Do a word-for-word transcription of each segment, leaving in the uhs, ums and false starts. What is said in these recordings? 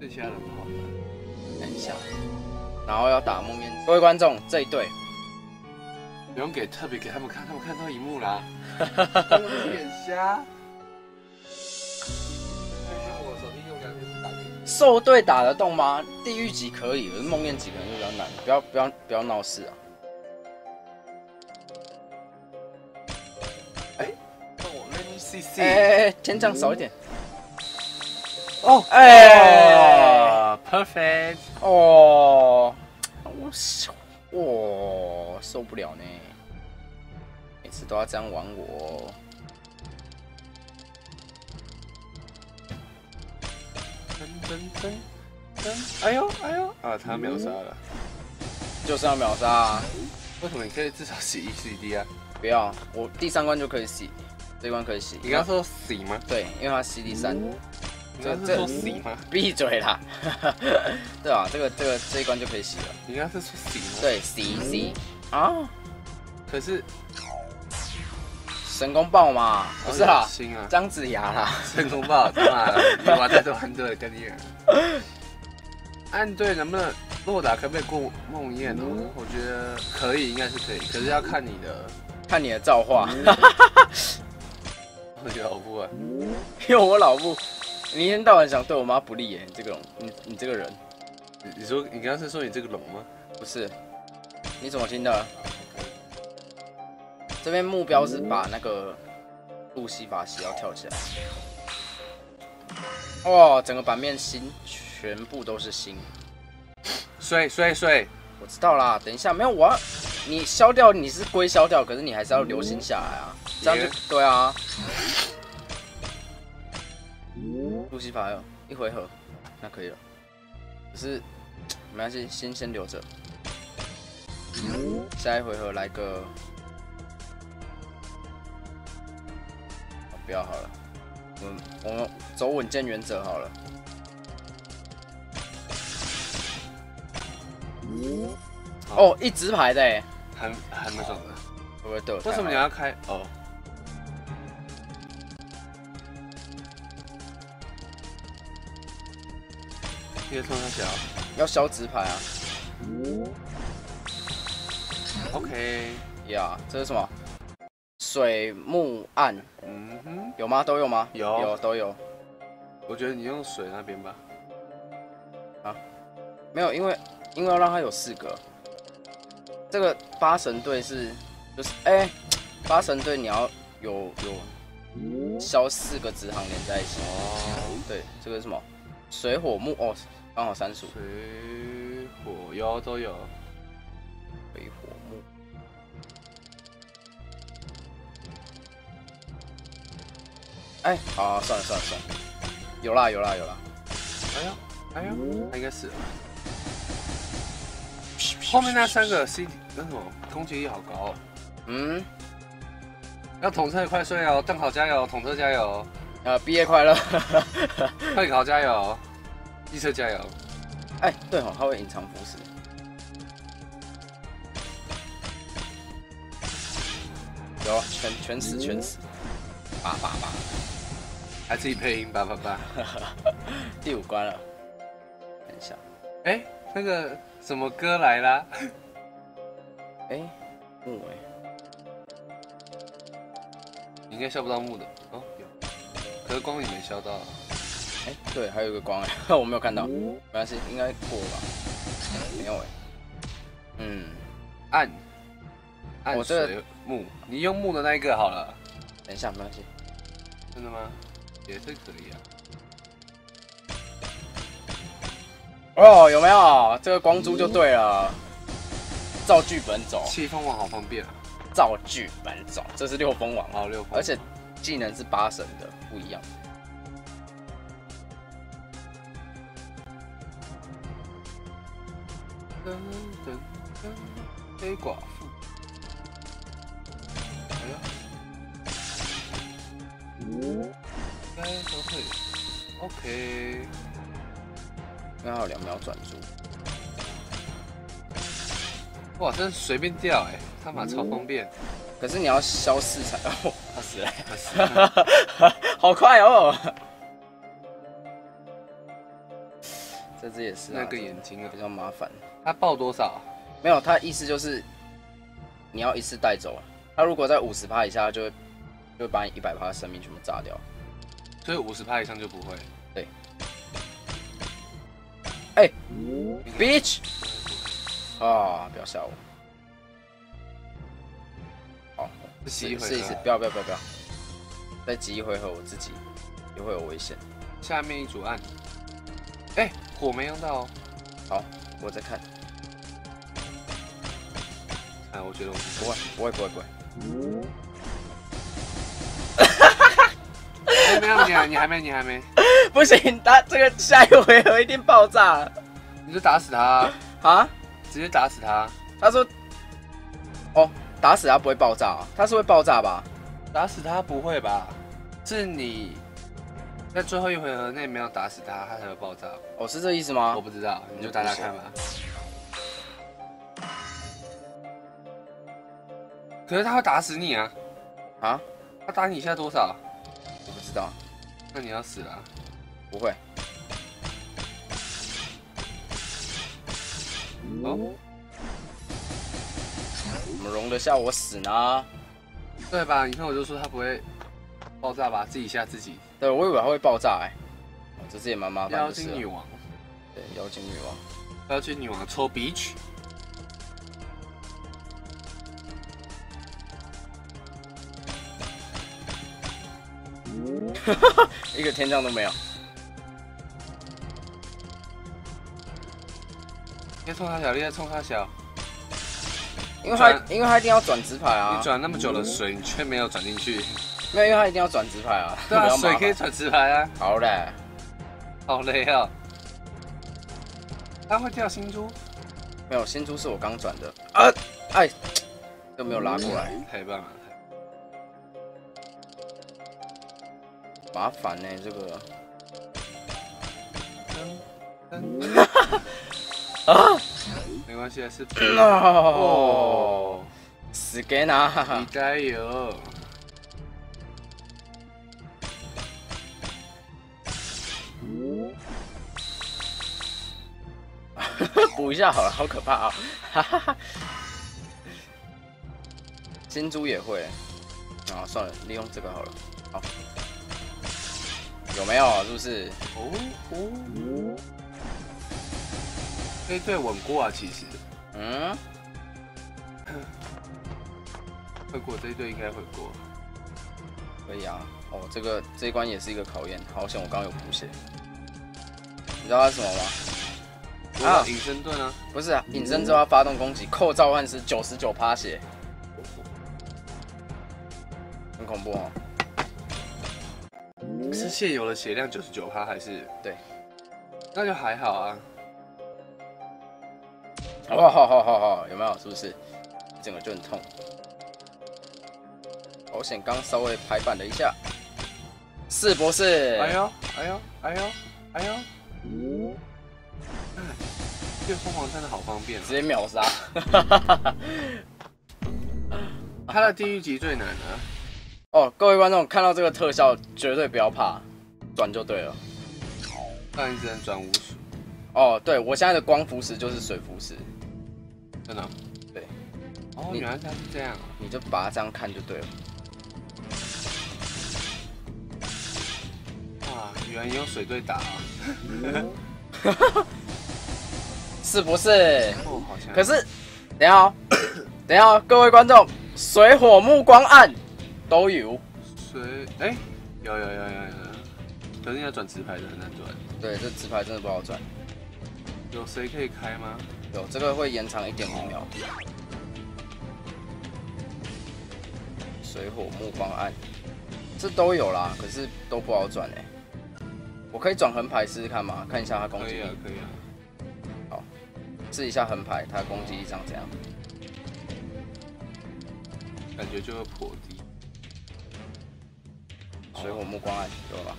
剩下的不好打。 等一下，然后要打梦魇。各位观众，这一队不用给特别给他们看，他们看到荧幕啦。他们眼瞎。我手机用两天打给你。 兽队打得动吗？地狱级可以，可是梦魇级可能就比较难。不要不要不要闹事啊！ 哎，让我 let me see see。 哎哎哎，天降少一点。 哦， 哎 ，perfect。 哦，我哇受不了呢，每次都要这样玩我。 噔噔噔噔，哎呦哎呦啊，他秒杀了， 就是要秒杀啊！ 为什么你可以至少洗一 C D 啊？ 不要，我第三关就可以洗，这一关可以洗。 你刚说洗吗？ 对，因为它 C D 三。 你刚是说洗吗？ 闭嘴啦！对啊，这个这个这一关就可以洗了。 你刚是说洗吗？ 对，洗洗啊！ 可是神功爆嘛，不是啦， 心啊， 姜子牙啦， 神功爆，他妈的，你玩太多暗队跟你。暗队能不能洛达可不可以过梦魇哦？我觉得可以，应该是可以，可是要看你的， 看你的造化。 我觉得老布啊， 因为我老布，你一天到晚想对我妈不利耶，你这个你你这个人， 你你说你刚刚是说你这个龙吗？ 不是，你怎么听的？这边目标是把那个路西法西要跳起来。哇，整个版面新，全部都是新。 睡睡睡， 我知道啦，等一下没有我要你消掉，你是归消掉，可是你还是要留心下来啊，这样就对啊。路西法有一回合，那可以了。可是没关系，先先留着。下一回合来个。不要好了，我们我们走稳健原则好了。哦，一直排的哎， 还还没爽的， 会不会对我？ 为什么你要开？哦，越冲越小， 要消直排啊。 OK， 呀，这是什么？水木暗， 嗯哼， 有吗？都有吗？ 有， 有都有。 我觉得你用水那边吧。 啊，没有，因为因为要让它有四个。这个八神队是就是哎、欸，八神队你要有有消四个直航连在一起。哦，对，这个是什么？水火木哦，刚好三属。 水火有都有。 水火木。哎、欸，好, 好，算了算了算了，有啦有啦有啦。 哎呦哎呦，那应该是。后面那三个 C 那什么攻击力好高哦。 嗯。 要统测快睡哦，邓好加油，统测加油。 呃，毕业快乐。 会考加油，机车加油。 哎、欸，对哦，他会隐藏腐蚀。有，全全死全死。八八八， 还自己配音八八八。 第五关了，看一下。 哎、欸，那个什么歌来啦？ 哎、欸，木哎， 你应该消不到木的哦，有，可是光你没消到。 哎、欸，对，还有一个光哎，我没有看到，没关系，应该过吧？没有哎。嗯， 暗，暗我这水木，你用木的那一个好了。 等一下，没关系。 真的吗？也是可以啊。 哦，有没有？这个光珠就对了。照剧本走。 气风王好方便啊。 照剧本走，这是六风王哦，六风。 而且技能是八神的，不一样。 噔噔噔，黑寡妇。哎呀。应该都会 ，OK。 刚好两秒转注。 哇，真随便掉哎、欸，他妈超方便。 可是你要消四才哦，他死了， 他死了， 好快哦！ 这只也是、啊、 那个眼睛啊， 比较麻烦。 它爆多少？ 没有，它意思就是你要一次带走。它如果在五十趴以下，就会就会把你一百趴的生命全部炸掉。 所以五十趴以上就不会。 对。哎、欸、，bitch！ 啊，不要吓我。好， 试一回合。 试一次，不要不要不要不要。再挤一回合，我自己也会有危险。 下面一组按。哎、欸，火没用到哦。 好，我再看。 哎，我觉得我不会，不会，不会，不会。 哎，没有，你你还没，你还没。 不行，他这个下一回合一定爆炸。 你就打死他啊！ 直接打死他。 他说：“哦，打死他不会爆炸、啊，他是会爆炸吧？ 打死他不会吧？是你在最后一回合内没有打死他，他才会爆炸。 哦，是这意思吗？ 我不知道，你就打打看吧。可是他会打死你啊！ 啊？ 他打你一下多少？ 我不知道。 那你要死了、啊？ 不会。 哦？ 怎么容得下我死呢？ 对吧？你看我就说他不会爆炸吧，自己吓自己。 对，我以为他会爆炸哎、欸。哦，这次也蛮麻烦的。 妖精女王。 对，妖精女王。 妖精女王抽鼻曲。 一个天降都没有。 你在冲他小，你在冲他小。 因为他因为他一定要转直排啊。 你转那么久的水，你却没有转进去。 没有，因为他一定要转直排啊。 对啊，水可以转直排啊。 好嘞， 好累啊。他会掉新珠？ 没有，新珠是我刚转的。啊，哎，都没有拉过来。 太棒了。 麻烦呢、欸，这个。啊， 没关系，是。 哦，死给哪？ 你加油！ 补一下好了，好可怕啊！哈哈哈。金珠也会。啊，算了，利用这个好了。好。有没有？是不是？ 哦哦，这一队稳过啊，其实。 嗯。 会过这一队应该会过。 可以啊。哦，这个这一关也是一个考验。好险我刚刚有补血。你知道它是什么吗？ 啊，隐身盾啊。 不是啊，隐身之后要发动攻击，扣召唤师九十九趴血，很恐怖哦。 是现有的血量九十九趴还是？ 对， 那就还好啊。 哇，好好好好，有没有？是不是？整个就很痛。好险，刚稍微排版了一下，是不是？ 哎呦，哎呦，哎呦，哎呦！这个凤凰真的好方便、啊， 直接秒杀。 他的地狱级最难啊。 哦，各位观众看到这个特效，绝对不要怕，转就对了。 但你只能转五十。 哦，对，我现在的光符石就是水符石。 真的、哦？ 对。 哦，原来它是这样啊！ 你就把它这样看就对了。 哇，原来你用水队打、啊。 是不是？ 哦，好像。 可是，等一下哦，等一下哦，各位观众，水火木光暗都有。 水，哎、欸，有有有有有。可是你要转直排的很难转。 对，这直排真的不好转。 有谁可以开吗？ 有，这个会延长一点五秒。水火木光暗，这都有啦，可是都不好转哎。我可以转横排试试看吗？看一下它攻击力。 可以啊，可以啊。 好，试一下横排，它攻击力长怎样？ 感觉就会破低。 水火木光暗有了吧？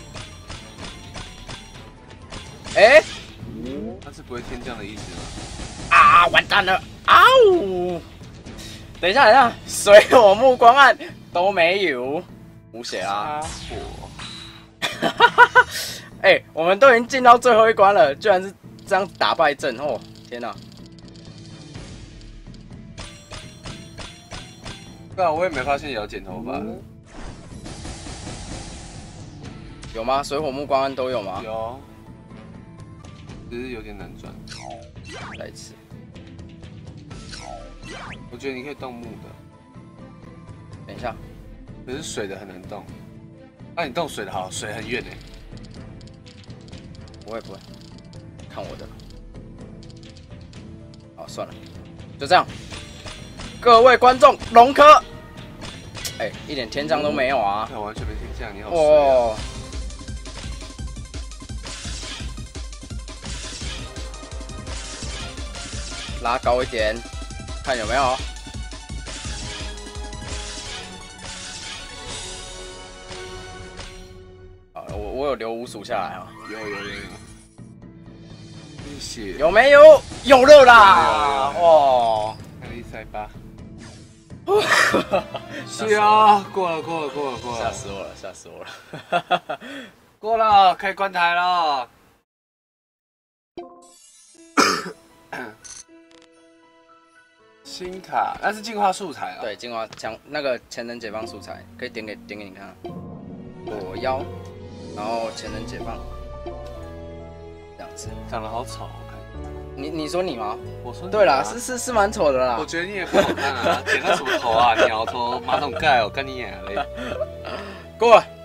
哎、欸， 它是不会天降的意思吗？ 啊，完蛋了！啊呜！等一下，等一下，水火木光暗都没有，无血啊！ 火。 哎、欸，我们都已经进到最后一关了，居然是这样打败阵哦！天哪！ 对啊，我也没发现有剪头发。 有吗？水火木光安都有吗？ 有，只是有点难转。 来一次。 我觉得你可以动木的。 等一下。 可是水的很难动。那、啊、你动水的好，水很远哎。 不会不会，看我的。好，算了，就这样。各位观众，龙科，哎、欸，一点天降都没有啊！ 我完全没天降，你好衰、啊。哦拉高一点，看有没有。好，我我有留五鼠下来啊。 有有有有。谢谢。 有没有？有了啦！哇！ 看一塞吧。是啊，过了过了过了过了。 吓死我了！吓死我了！ 过了，开关台了。新卡，那是进化素材啊。 对，进化强那个潜能解放素材，可以点给点给你看。火妖，然后潜能解放，这样子。 长得好丑，我看。 你你说你吗？ 我说、啊、 对啦，是是是蛮丑的啦。 我觉得你也不好看啊，剪个什么头啊，鸟头、马桶盖哦，跟你演嘞。 过来。